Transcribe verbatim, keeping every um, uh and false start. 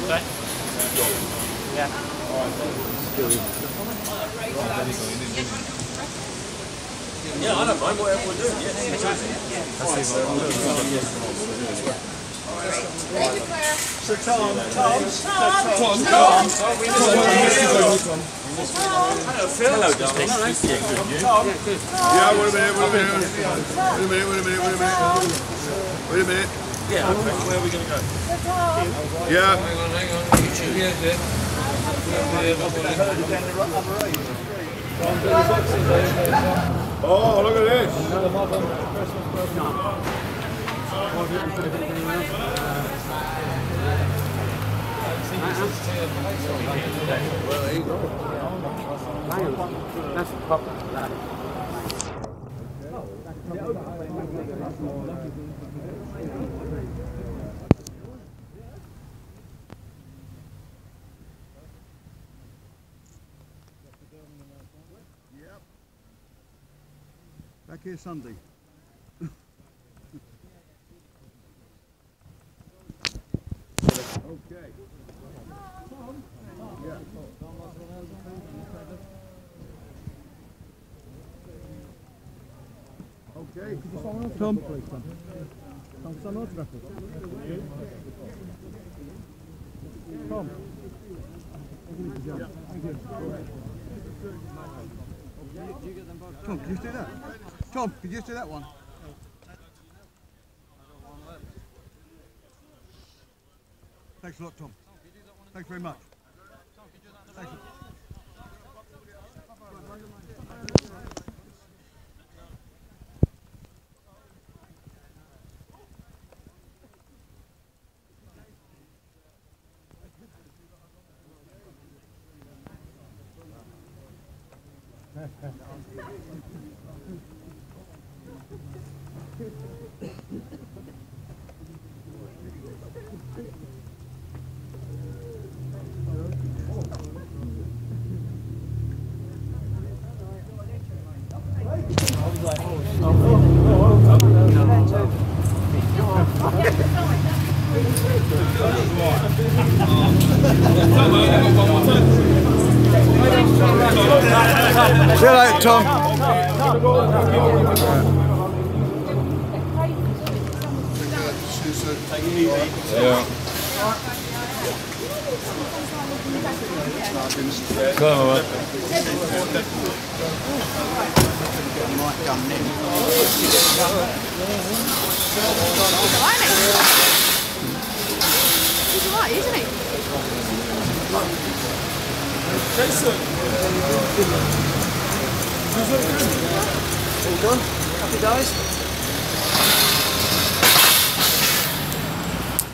Okay. Yeah. Yeah, I don't mind whatever we're doing. Yeah. So Tom, Tom, Tom, Tom, Tom, Tom. Hello, Phil. Hello, darling. Nice to see you. Tom. Yeah, wait a minute, wait a minute. Wait a minute, wait a minute, wait a minute. Wait a minute. Yeah, okay. Where are we going to go? Yeah. Hang on, hang on. You choose. Yeah, yeah. Oh, look at this. Well, there you go. That's the pop. Back here Sunday. Okay. Yeah. Okay. Tom. Tom, stanna åt rätt. Tom. Tom, can you just do that? Tom, could you just do that one? Thanks a lot, Tom. Thanks very much. Thanks. See you later, Tom. Take it easy. Yeah. Go on, mate. He's alright, isn't he? Jason. All done? Happy days?